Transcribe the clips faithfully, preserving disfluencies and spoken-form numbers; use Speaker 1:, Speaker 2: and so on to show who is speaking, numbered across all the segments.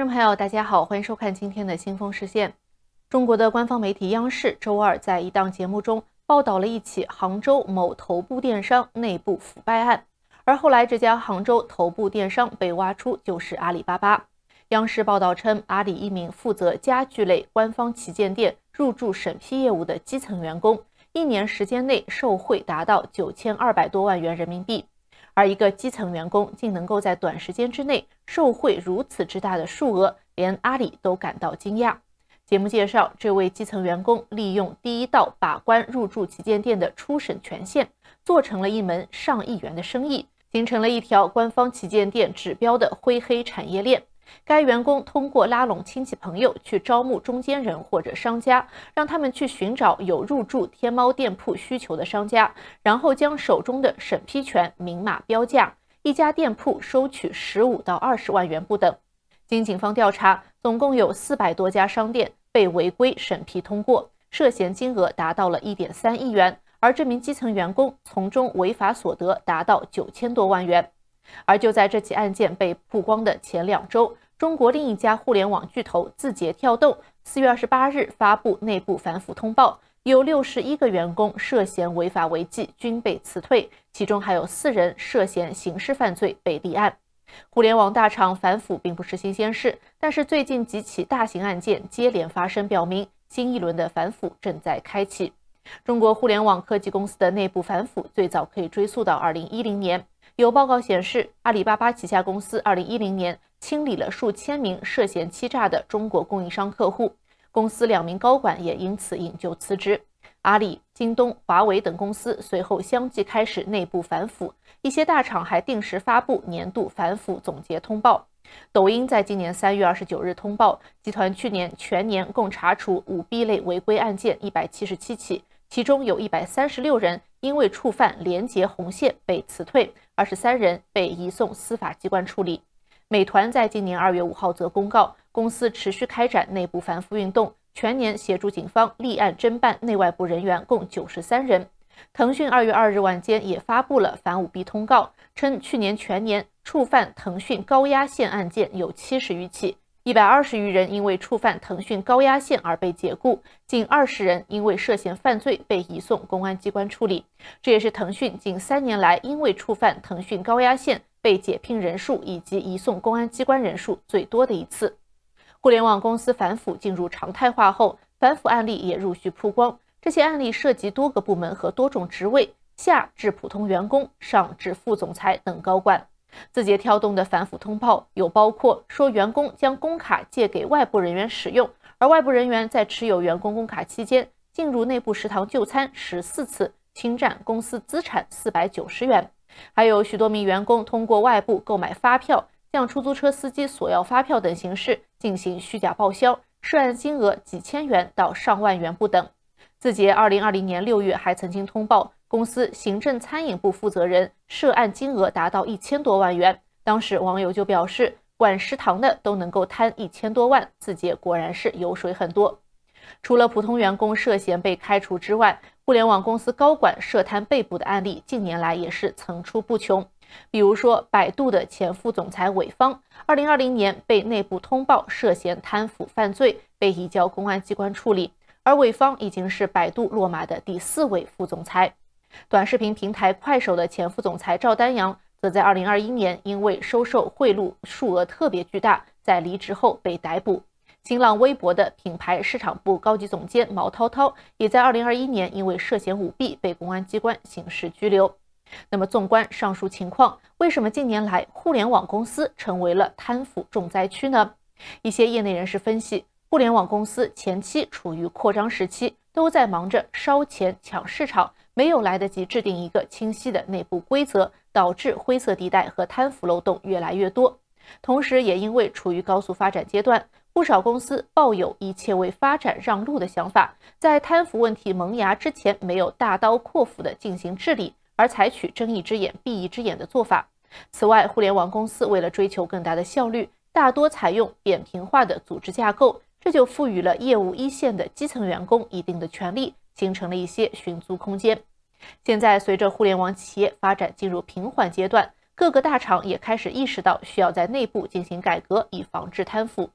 Speaker 1: 众朋友，大家好，欢迎收看今天的新风视线。中国的官方媒体央视周二在一档节目中报道了一起杭州某头部电商内部腐败案，而后来这家杭州头部电商被挖出就是阿里巴巴。央视报道称，阿里一名负责家具类官方旗舰店入驻审批业务的基层员工，一年时间内受贿达到九千二百多万元人民币。而一个基层员工竟能够在短时间之内受贿如此之大的数额，连阿里都感到惊讶。节目介绍，这位基层员工利用第一道把关入驻旗舰店的初审权限，做成了一门上亿元的生意，形成了一条官方旗舰店指标的灰黑产业链。该员工通过拉拢亲戚朋友去招募中间人或者商家，让他们去寻找有入驻天猫店铺需求的商家，然后将手中的审批权明码标价，一家店铺收取十五到二十万元不等。经警方调查，总共有四百多家商店被违规审批通过，涉嫌金额达到了一点三亿元，而这名基层员工从中违法所得达到九千多万元。而就在这起案件被曝光的前两周，中国另一家互联网巨头字节跳动四月二十八日发布内部反腐通报，有六十一个员工涉嫌违法违纪均被辞退，其中还有四人涉嫌刑事犯罪被立案。互联网大厂反腐并不是新鲜事，但是最近几起大型案件接连发生，表明新一轮的反腐正在开启。中国互联网科技公司的内部反腐最早可以追溯到二零一零年，有报告显示，阿里巴巴旗下公司二零一零年清理了数千名涉嫌欺诈的中国供应商客户，公司两名高管也因此引咎辞职。阿里、京东、华为等公司随后相继开始内部反腐，一些大厂还定时发布年度反腐总结通报。抖音在今年三月二十九日通报，集团去年全年共查处五 B 类违规案件一百七十七起，其中有一百三十六人因为触犯廉洁红线被辞退，二十三人被移送司法机关处理。美团在今年二月五号则公告，公司持续开展内部反腐运动，全年协助警方立案侦办内外部人员共九十三人。腾讯二月二日晚间也发布了反舞弊通告，称去年全年触犯腾讯高压线案件有七十余起，一百二十余人因为触犯腾讯高压线而被解雇，近二十人因为涉嫌犯罪被移送公安机关处理。这也是腾讯近三年来因为触犯腾讯高压线被解聘人数以及移送公安机关人数最多的一次。互联网公司反腐进入常态化后，反腐案例也陆续曝光，这些案例涉及多个部门和多种职位，下至普通员工，上至副总裁等高管。字节跳动的反腐通报有包括说员工将工卡借给外部人员使用，而外部人员在持有员工工卡期间进入内部食堂就餐十四次，侵占公司资产四百九十元。还有许多名员工通过外部购买发票，向出租车司机索要发票等形式进行虚假报销，涉案金额几千元到上万元不等。字节二零二零年六月还曾经通报，公司行政餐饮部负责人涉案金额达到一千多万元。当时网友就表示，管食堂的都能够贪一千多万，字节果然是油水很多。除了普通员工涉嫌被开除之外，互联网公司高管涉贪被捕的案例近年来也是层出不穷。比如说，百度的前副总裁韦方，二零二零年被内部通报涉嫌贪腐犯罪，被移交公安机关处理。而韦方已经是百度落马的第四位副总裁。短视频平台快手的前副总裁赵丹阳，则在二零二一年因为收受贿赂数额特别巨大，在离职后被逮捕。新浪微博的品牌市场部高级总监毛涛涛，也在二零二一年因为涉嫌舞弊被公安机关刑事拘留。那么纵观上述情况，为什么近年来互联网公司成为了贪腐重灾区呢？一些业内人士分析，互联网公司前期处于扩张时期，都在忙着烧钱抢市场，没有来得及制定一个清晰的内部规则，导致灰色地带和贪腐漏洞越来越多。同时也因为处于高速发展阶段，不少公司抱有一切为发展让路的想法，在贪腐问题萌芽之前没有大刀阔斧地进行治理，而采取睁一只眼闭一只眼的做法。此外，互联网公司为了追求更大的效率，大多采用扁平化的组织架构，这就赋予了业务一线的基层员工一定的权利，形成了一些寻租空间。现在随着互联网企业发展进入平缓阶段，各个大厂也开始意识到需要在内部进行改革，以防治贪腐。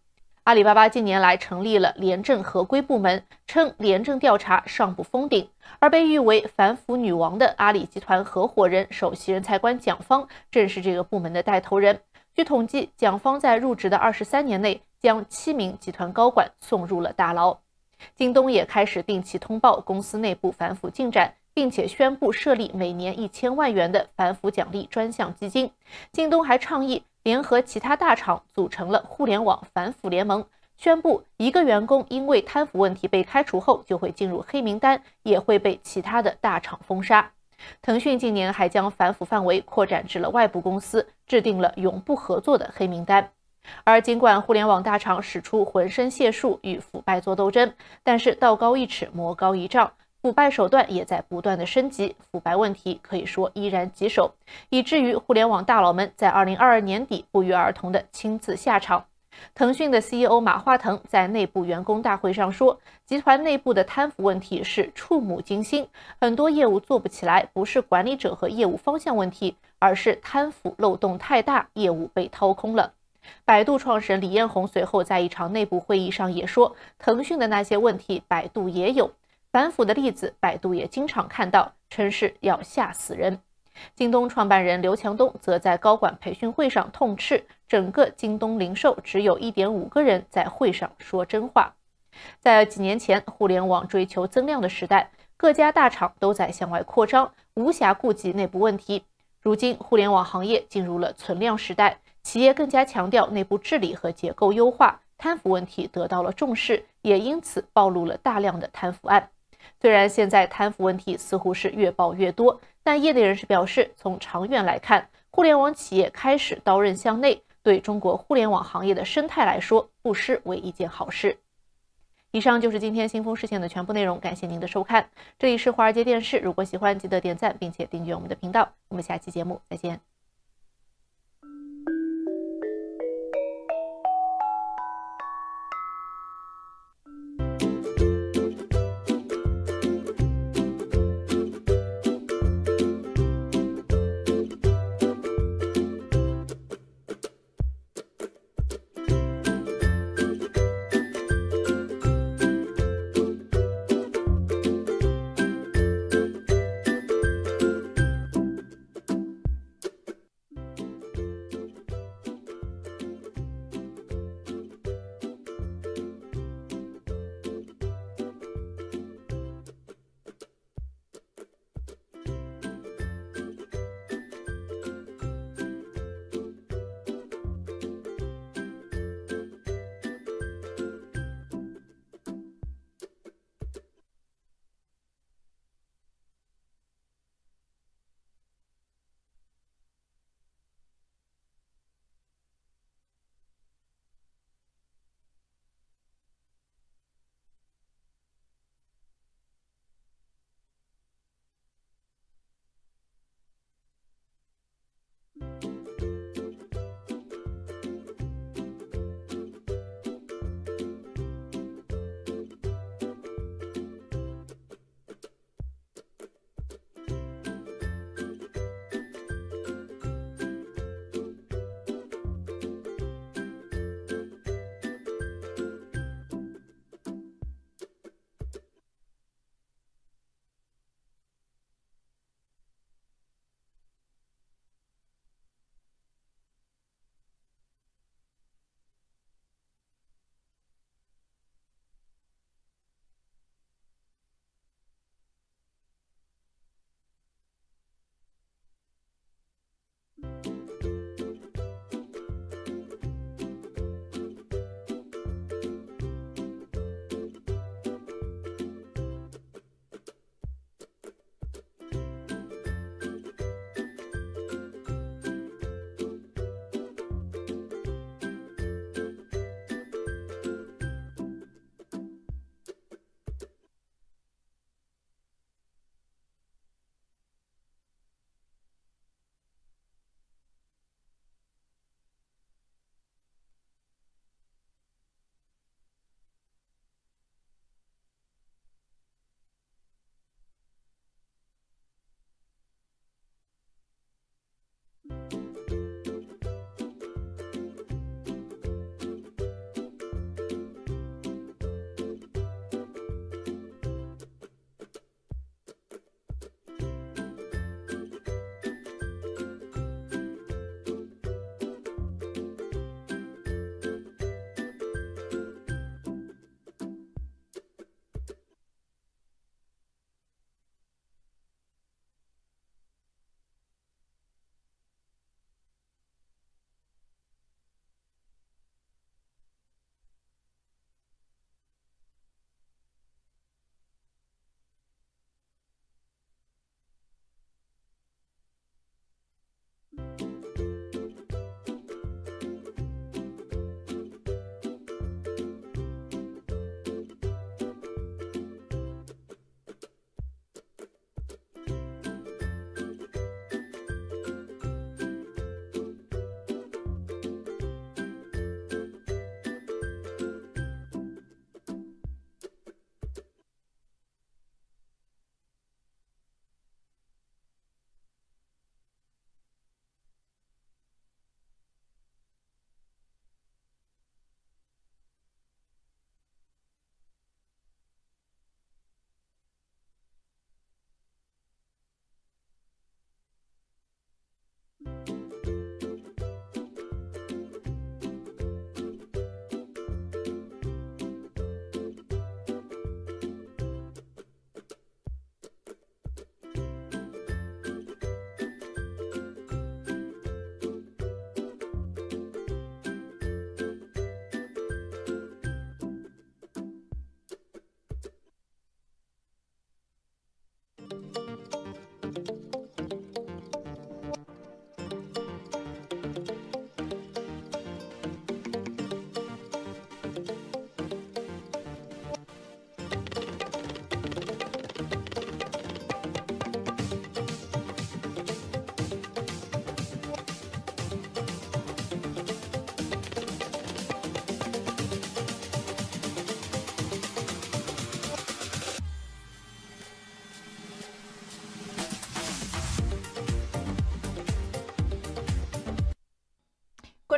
Speaker 1: 阿里巴巴近年来成立了廉政合规部门，称廉政调查尚不封顶，而被誉为反腐女王的阿里集团合伙人、首席人才官蒋方正是这个部门的带头人。据统计，蒋方在入职的二十三年内，将七名集团高管送入了大牢。京东也开始定期通报公司内部反腐进展，并且宣布设立每年一千万元的反腐奖励专项基金。京东还倡议联合其他大厂组成了互联网反腐联盟，宣布一个员工因为贪腐问题被开除后就会进入黑名单，也会被其他的大厂封杀。腾讯近年还将反腐范围扩展至了外部公司，制定了永不合作的黑名单。而尽管互联网大厂使出浑身解数与腐败做斗争，但是道高一尺，魔高一丈，腐败手段也在不断的升级，腐败问题可以说依然棘手，以至于互联网大佬们在二零二二年底不约而同的亲自下场。腾讯的 C E O 马化腾在内部员工大会上说，集团内部的贪腐问题是触目惊心，很多业务做不起来，不是管理者和业务方向问题，而是贪腐漏洞太大，业务被掏空了。百度创始人李彦宏随后在一场内部会议上也说，腾讯的那些问题百度也有，反腐的例子百度也经常看到，称是要吓死人。京东创办人刘强东则在高管培训会上痛斥，整个京东零售只有 一点五 个人在会上说真话。在几年前，互联网追求增量的时代，各家大厂都在向外扩张，无暇顾及内部问题。如今互联网行业进入了存量时代，企业更加强调内部治理和结构优化，贪腐问题得到了重视，也因此暴露了大量的贪腐案。虽然现在贪腐问题似乎是越爆越多，但业内人士表示，从长远来看，互联网企业开始刀刃向内，对中国互联网行业的生态来说，不失为一件好事。以上就是今天新风视线的全部内容，感谢您的收看。这里是华尔街电视，如果喜欢，记得点赞并且订阅我们的频道。我们下期节目再见。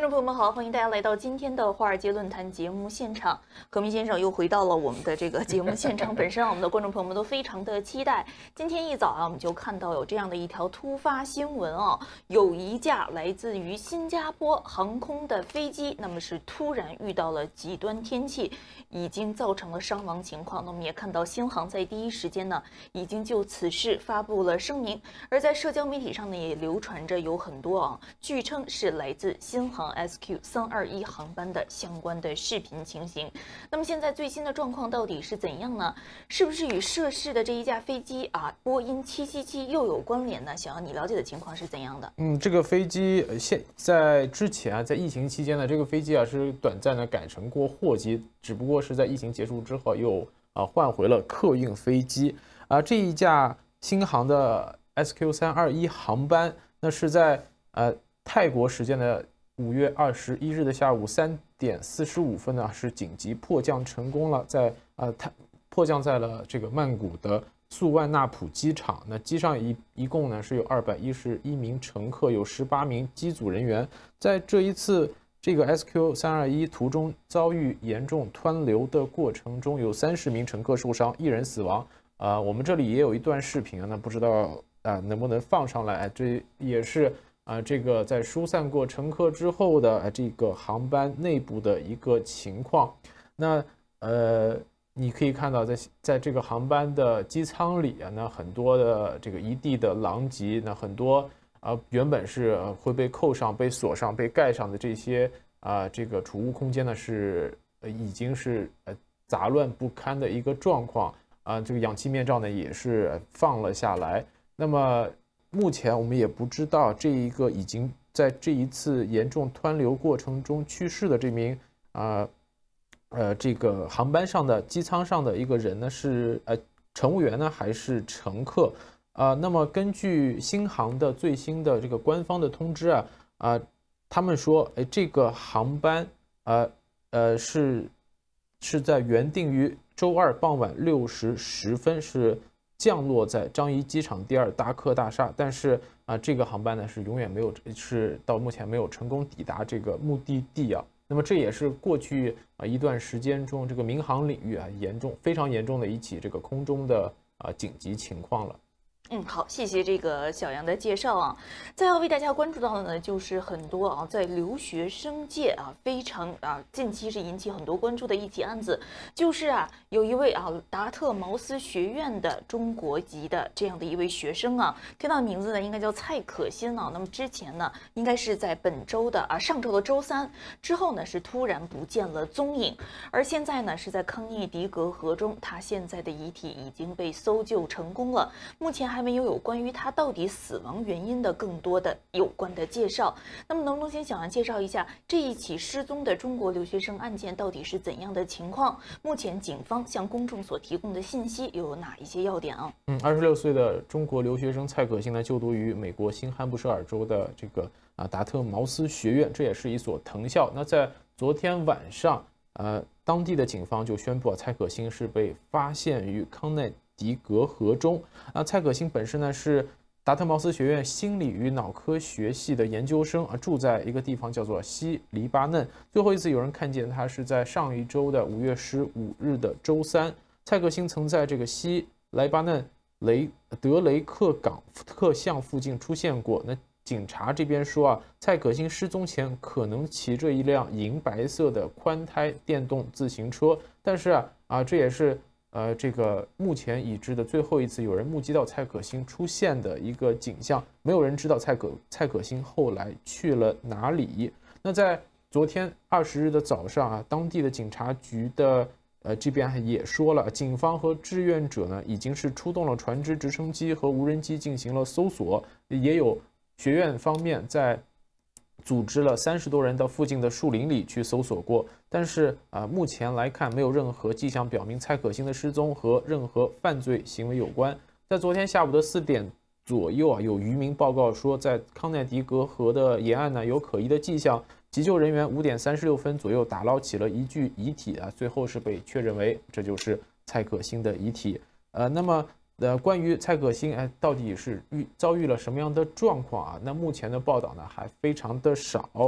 Speaker 2: 众朋友们好，欢迎大家来到今天的华尔街论坛节目现场。何明先生又回到了我们的这个节目现场，本身啊，我们的观众朋友们都非常的期待。今天一早啊，我们就看到有这样的一条突发新闻啊，有一架来自于新加坡航空的飞机，那么是突然遇到了极端天气，已经造成了伤亡情况。那我们也看到新航在第一时间呢，已经就此事发布了声明，而在社交媒体上呢，也流传着有很多啊，据称是来自新航 S Q 三二一航班的相关的视频情形。那么现在最新的状况到底是怎样呢？是不是与涉事的这一架飞机啊，波音七七七又有关联呢？想要你了解的情况是怎样的？
Speaker 3: 嗯，这个飞机现在之前啊，在疫情期间呢，这个飞机啊是短暂的改成过货机，只不过是在疫情结束之后又啊换回了客运飞机啊。这一架新航的 S Q 三二一航班，那是在呃泰国时间的五月二十一日的下午三点四十五分呢，是紧急迫降成功了，在呃泰迫降在了这个曼谷的素万纳普机场。那机上一一共呢是有二百一十一名乘客，有十八名机组人员。在这一次这个 S Q 三二一途中遭遇严重湍流的过程中，有三十名乘客受伤，一人死亡。啊、呃，我们这里也有一段视频啊，那不知道啊、呃、能不能放上来？这也是。啊，这个在疏散过乘客之后的这个航班内部的一个情况。那呃，你可以看到在在这个航班的机舱里啊，那很多的这个一地的狼藉，那很多啊原本是会被扣上、被锁上、被盖上的这些啊这个储物空间呢，是呃已经是呃杂乱不堪的一个状况啊。这个氧气面罩呢也是放了下来。那么目前我们也不知道这一个已经在这一次严重湍流过程中去世的这名啊 呃, 呃这个航班上的机舱上的一个人呢是呃乘务员呢还是乘客啊、呃？那么根据新航的最新的这个官方的通知啊啊、呃，他们说哎这个航班呃呃是是在原定于周二傍晚六时十分是。降落在樟宜机场第二达克大厦，但是啊，这个航班呢是永远没有，是到目前没有成功抵达这个目的地啊。那么这也是过去啊一段时间中这个民航领域啊严重非常严重的一起这个空中的啊紧急情况了。
Speaker 2: 嗯，好，谢谢这个小杨的介绍啊。再要为大家关注到的呢，就是很多啊，在留学生界啊，非常啊，近期是引起很多关注的一起案子，就是啊，有一位啊，达特茅斯学院的中国籍的这样的一位学生啊，听到名字呢，应该叫蔡可欣啊。那么之前呢，应该是在本周的啊，上周的周三之后呢，是突然不见了踪影，而现在呢，是在康涅狄格河中，他现在的遗体已经被搜救成功了，目前还。还没有有关于他到底死亡原因的更多的有关的介绍。那么能不能先小杨介绍一下这一起失踪的中国留学生案件到底是怎样的情况？目前警方向公众所提供的信息又有哪一些要点啊？
Speaker 3: 嗯，二十六岁的中国留学生蔡可欣呢，就读于美国新罕布什尔州的这个啊达特茅斯学院，这也是一所藤校。那在昨天晚上，呃，当地的警方就宣布啊，蔡可欣是被发现于康奈迪格河中。啊，蔡可欣本身呢是达特茅斯学院心理与脑科学系的研究生啊，住在一个地方叫做西黎巴嫩。最后一次有人看见他是在上一周的五月十五日的周三。蔡可欣曾在这个西黎巴嫩雷德雷克港特巷附近出现过。那警察这边说啊，蔡可欣失踪前可能骑着一辆银白色的宽胎电动自行车，但是啊啊这也是。呃，这个目前已知的最后一次有人目击到蔡可欣出现的一个景象，没有人知道蔡可蔡可欣后来去了哪里。那在昨天二十日的早上啊，当地的警察局的呃这边也说了，警方和志愿者呢已经是出动了船只、直升机和无人机进行了搜索，也有学院方面在。组织了三十多人到附近的树林里去搜索过，但是啊，目前来看没有任何迹象表明蔡可欣的失踪和任何犯罪行为有关。在昨天下午的四点左右啊，有渔民报告说，在康奈狄格河的沿岸呢有可疑的迹象。急救人员五点三十六分左右打捞起了一具遗体啊，最后是被确认为这就是蔡可欣的遗体。呃，那么。呃，关于蔡可欣，哎，到底是遇遭遇了什么样的状况啊？那目前的报道呢还非常的少，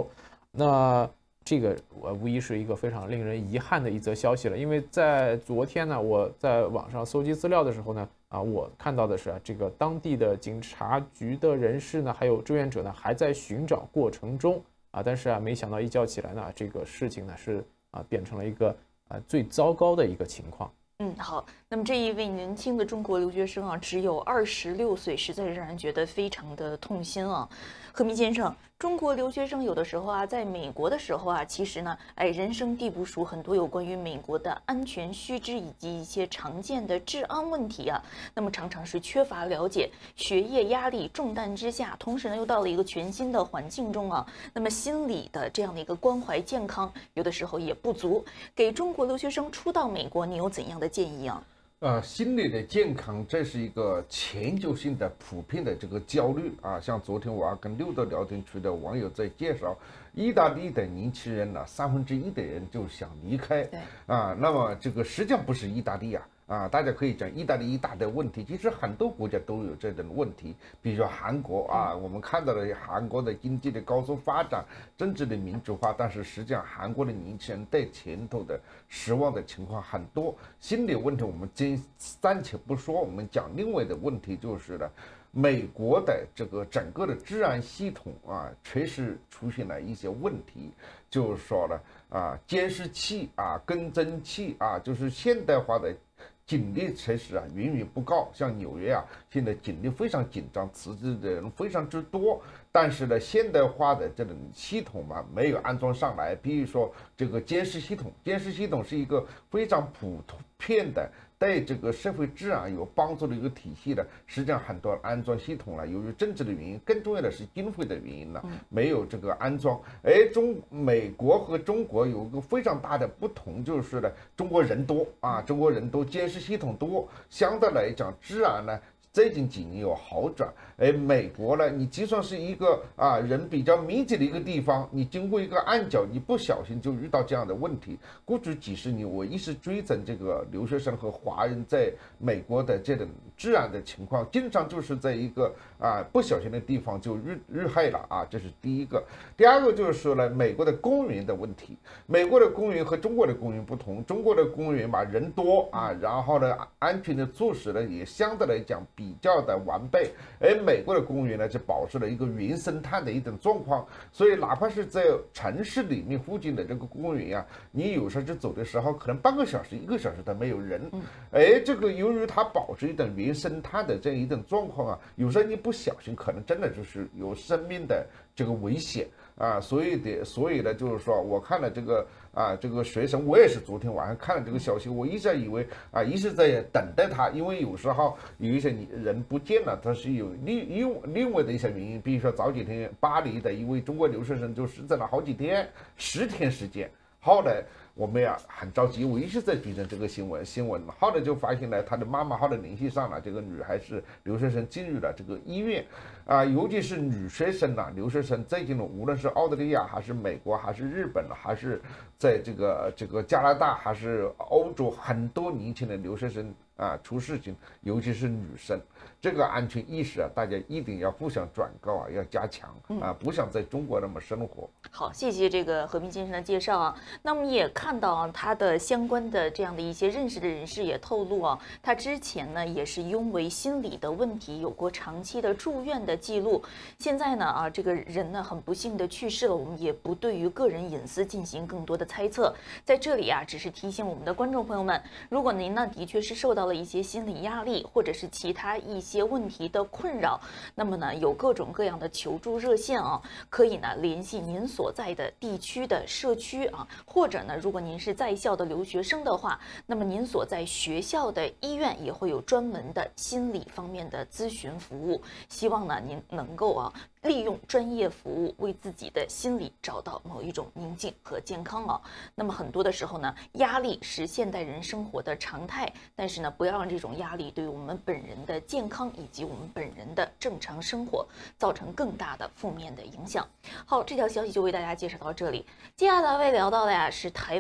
Speaker 3: 那这个我无疑是一个非常令人遗憾的一则消息了，因为在昨天呢，我在网上搜集资料的时候呢，啊，我看到的是啊，这个当地的警察局的人士呢，还有志愿者呢，还在寻找过程中啊，但是啊，没想到一觉起来呢，这个事情呢是啊变成了一个啊最糟糕的一个情况。
Speaker 2: 嗯，好。那么这一位年轻的中国留学生啊，只有二十六岁，实在是让人觉得非常的痛心啊。何明先生，中国留学生有的时候啊，在美国的时候啊，其实呢，哎，人生地不熟，很多有关于美国的安全须知以及一些常见的治安问题啊，那么常常是缺乏了解，学业压力重担之下，同时呢又到了一个全新的环境中啊，那么心理的这样的一个关怀健康，有的时候也不足。给中国留学生初到美国，你有怎样的建议啊？
Speaker 4: 呃，心理的健康，这是一个全球性的、普遍的这个焦虑啊。像昨天我要跟六道聊天区的网友在介绍，意大利的年轻人呢，三分之一的人就想离开。
Speaker 2: 对
Speaker 4: 啊，那么这个实际上不是意大利啊。啊，大家可以讲意大利一大的问题，其实很多国家都有这种问题，比如说韩国啊，我们看到了韩国的经济的高速发展，政治的民主化，但是实际上韩国的年轻人对前途的失望的情况很多。心理问题我们先暂且不说，我们讲另外的问题就是呢，美国的这个整个的治安系统啊，确实出现了一些问题，就是说呢，啊，监视器啊，跟踪器啊，就是现代化的警力确实啊远远不高，像纽约啊，现在警力非常紧张，辞职的人非常之多。但是呢，现代化的这种系统嘛，没有安装上来。比如说这个监视系统，监视系统是一个非常普遍的，对这个社会治安有帮助的一个体系的。实际上很多安装系统呢，由于政治的原因，更重要的是经费的原因呢，没有这个安装。而中美国和中国有一个非常大的不同，就是呢，中国人多啊，中国人多，监视系统多，相对来讲治安呢，最近几年有好转。而美国呢，你就算是一个啊人比较密集的一个地方，你经过一个暗角，你不小心就遇到这样的问题。过去几十年，我一直追踪这个留学生和华人在美国的这种治安的情况，经常就是在一个啊不小心的地方就遇遇害了啊，这是第一个。第二个就是说呢，美国的公园的问题。美国的公园和中国的公园不同，中国的公园嘛人多啊，然后呢安全的措施呢也相对来讲比较的完备，而美国的公园呢，就保持了一个原生态的一种状况，所以哪怕是在城市里面附近的这个公园呀、啊，你有时候就走的时候，可能半个小时、一个小时都没有人。哎，这个由于它保持一种原生态的这样一种状况啊，有时候你不小心，可能真的就是有生命的这个危险啊。所以的，所以呢，就是说，我看了这个啊，这个学生，我也是昨天晚上看了这个消息，我一直以为啊，一直在等待他，因为有时候有一些人不见了，他是有另另另外的一些原因，比如说早几天巴黎的一位中国留学生就失踪了好几天，十天时间，后来我们呀很着急，我一直在追踪这个新闻，新闻后来就发现了他的妈妈后来联系上了这个女孩是留学生进入了这个医院，啊，尤其是女学生呐、啊，留学生最近呢，无论是澳大利亚还是美国还是日本还是在这个这个加拿大还是欧洲，很多年轻的留学生啊出事情，尤其是女生，这个安全意识啊，大家一定要互相转告啊，要加强啊，不想在中国那么生活。
Speaker 2: 好，谢谢这个何斌先生的介绍啊。那我们也看到啊，他的相关的这样的一些认识的人士也透露啊，他之前呢也是因为心理的问题有过长期的住院的记录。现在呢啊，这个人呢很不幸的去世了，我们也不对于个人隐私进行更多的猜测。在这里啊，只是提醒我们的观众朋友们，如果您呢的确是受到了一些心理压力，或者是其他一些问题的困扰，那么呢有各种各样的求助热线啊，可以呢联系您所在的地区的社区啊，或者呢如果您是在校的留学生的话，那么您所在学校的医院也会有专门的心理方面的咨询服务。希望呢您能够啊利用专业服务为自己的心理找到某一种宁静和健康啊。那么很多的时候呢，压力是现代人生活的常态，但是呢，不要让这种压力对我们本人的健康以及我们本人的正常生活造成更大的负面的影响。好，这条消息就为大家介绍到这里。接下来为聊到的呀是台湾。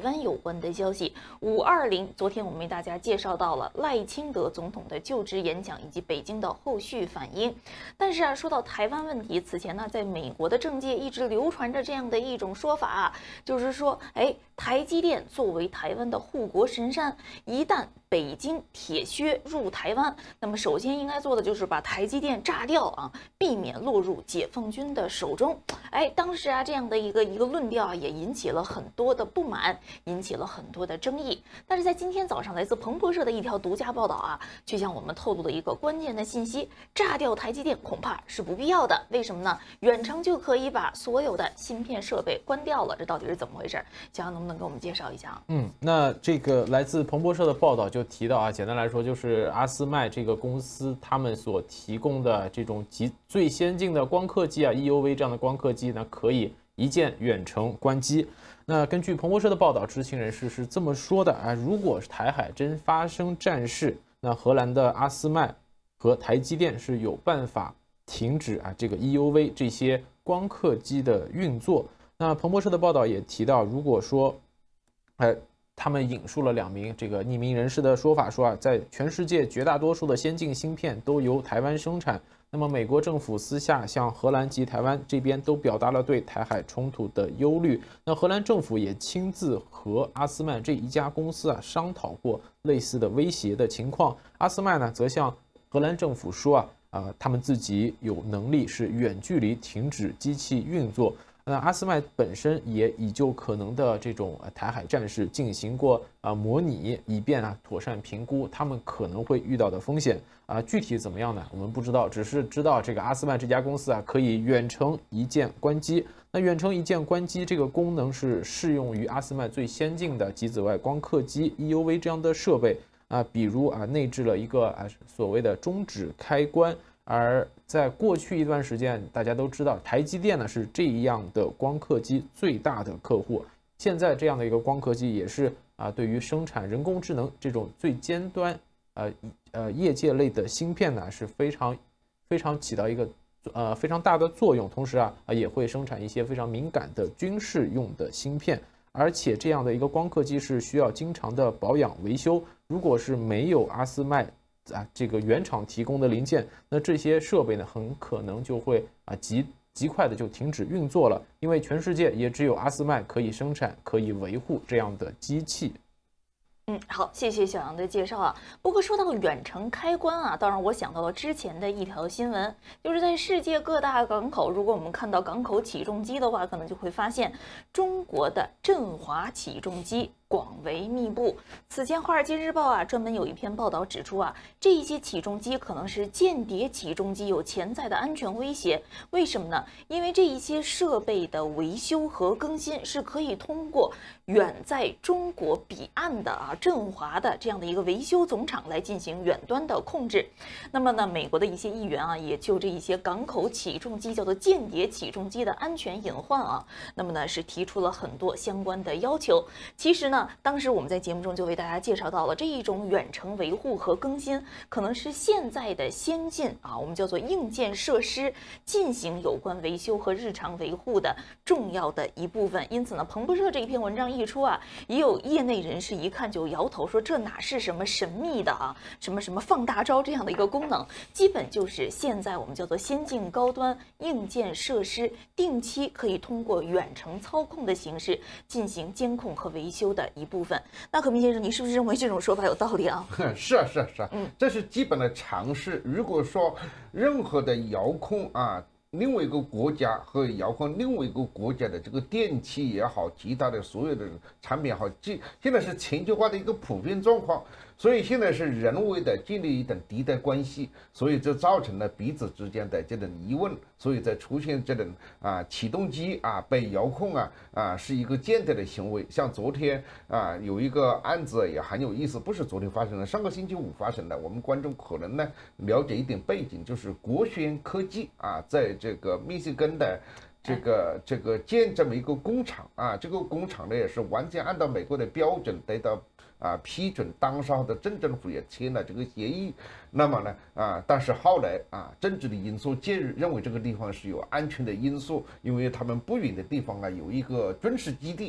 Speaker 2: 湾有关的消息。五二零，昨天我们为大家介绍到了赖清德总统的就职演讲以及北京的后续反应。但是啊，说到台湾问题，此前呢，在美国的政界一直流传着这样的一种说法啊，就是说，哎，台积电作为台湾的护国神山，一旦北京铁靴入台湾，那么首先应该做的就是把台积电炸掉啊，避免落入解放军的手中。哎，当时啊，这样的一个一个论调啊，也引起了很多的不满，引起了很多的争议。但是在今天早上，来自彭博社的一条独家报道啊，却向我们透露了一个关键的信息：炸掉台积电恐怕是不必要的。为什么呢？远程就可以把所有的芯片设备关掉了，这到底是怎么回事？小杨能不能给我们介绍一下啊？
Speaker 3: 嗯，那这个来自彭博社的报道就提到啊，简单来说就是阿斯麦这个公司他们所提供的这种极最先进的光刻机啊 ，E U V 这样的光刻机呢，可以一键远程关机。那根据彭博社的报道，知情人士是这么说的啊，如果台海真发生战事，那荷兰的阿斯麦和台积电是有办法停止啊这个 E U V 这些光刻机的运作。那彭博社的报道也提到，如果说，呃，他们引述了两名这个匿名人士的说法，说啊，在全世界绝大多数的先进芯片都由台湾生产。那么美国政府私下向荷兰及台湾这边都表达了对台海冲突的忧虑。那荷兰政府也亲自和阿斯麦这一家公司啊商讨过类似的威胁的情况。阿斯麦呢则向荷兰政府说啊，啊，他们自己有能力是远距离停止机器运作。那阿斯麦本身也已就可能的这种台海战事进行过啊模拟，以便啊妥善评估他们可能会遇到的风险啊。具体怎么样呢？我们不知道，只是知道这个阿斯麦这家公司啊可以远程一键关机。那远程一键关机这个功能是适用于阿斯麦最先进的极紫外光刻机 E U V 这样的设备啊，比如啊内置了一个啊所谓的终止开关。而在过去一段时间，大家都知道台积电呢是这样的光刻机最大的客户。现在这样的一个光刻机也是啊，对于生产人工智能这种最尖端呃呃业界类的芯片呢是非常非常起到一个呃非常大的作用。同时啊啊也会生产一些非常敏感的军事用的芯片。而且这样的一个光刻机是需要经常的保养维修。如果是没有阿斯麦啊，这个原厂提供的零件，那这些设备呢，很可能就会啊极极快的就停止运作了，因为全世界也只有阿斯麦可以生产、可以维护这样的机器。
Speaker 2: 嗯，好，谢谢小杨的介绍啊。不过说到远程开关啊，倒让我想到了之前的一条新闻，就是在世界各大港口，如果我们看到港口起重机的话，可能就会发现中国的振华起重机广为密布。此前《华尔街日报》啊专门有一篇报道指出啊，这一些起重机可能是间谍起重机，有潜在的安全威胁。为什么呢？因为这一些设备的维修和更新是可以通过远在中国彼岸的啊振华的这样的一个维修总厂来进行远端的控制。那么呢，美国的一些议员啊，也就这一些港口起重机叫做间谍起重机的安全隐患啊，那么呢是提出了很多相关的要求。其实呢，当时我们在节目中就为大家介绍到了这一种远程维护和更新，可能是现在的先进啊，我们叫做硬件设施进行有关维修和日常维护的重要的一部分。因此呢，彭博社这一篇文章一出啊，也有业内人士一看就摇头说，这哪是什么神秘的啊，什么什么放大招这样的一个功能，基本就是现在我们叫做先进高端硬件设施定期可以通过远程操控的形式进行监控和维修的一部分。那可明先生，你是不是认为这种说法有道理啊？
Speaker 4: 是啊，是啊，是啊，嗯，这是基本的常识。如果说任何的遥控啊，另外一个国家和遥控另外一个国家的这个电器也好，其他的所有的产品也好，现现在是全球化的一个普遍状况。所以现在是人为的建立一种敌对关系，所以这造成了彼此之间的这种疑问，所以在出现这种啊启动机啊被遥控啊啊是一个间谍的行为。像昨天啊有一个案子也很有意思，不是昨天发生的，上个星期五发生的。我们观众可能呢了解一点背景，就是国轩科技啊在这个密歇根的这个这个建这么一个工厂啊，这个工厂呢也是完全按照美国的标准得到啊批准，当时的镇政府也签了这个协议。那么呢啊，但是后来啊政治的因素介入，认为这个地方是有安全的因素，因为他们不远的地方啊有一个军事基地。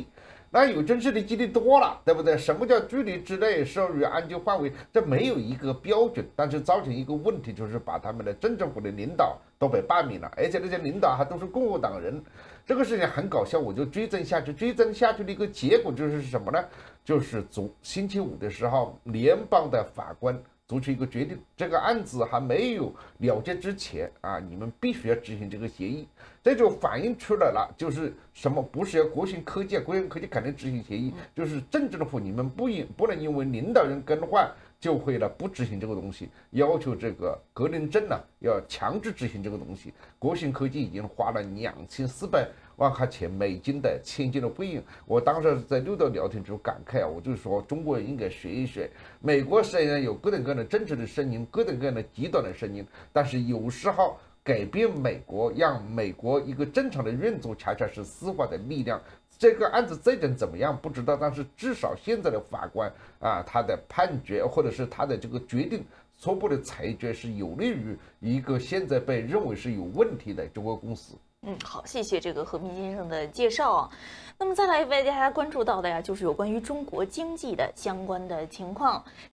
Speaker 4: 那有真实的基地多了，对不对？什么叫距离之内受于安全范围？这没有一个标准，但是造成一个问题，就是把他们的政政府的领导都被罢免了，而且那些领导还都是共和党人，这个事情很搞笑。我就追证下去，追证下去的一个结果就是什么呢？就是昨星期五的时候，联邦的法官做出一个决定，这个案子还没有了结之前啊，你们必须要执行这个协议。这就反映出来了，就是什么不是要国信科技啊，国信科技肯定执行协议，就是镇政府你们不因不能因为领导人更换就会了不执行这个东西，要求这个格林镇呢要强制执行这个东西。国信科技已经花了两千四百万块钱美金的签进了会议。我当时在六道聊天就感慨啊，我就说中国人应该学一学，美国虽然有各种各样的政治的声音，各种各样的极端的声音，但是有时候改变美国，让美国一个正常的运作，恰恰是司法的力量。这个案子最终怎么样不知道，但是至少现在的法官啊，他的判决或者是他的这个决定初步的裁决是有利于一个现在被认为是有问题的中国公司。
Speaker 2: 嗯，好，谢谢这个何明先生的介绍啊。那么再来为大家关注到的呀，就是有关于中国经济的相关的情况。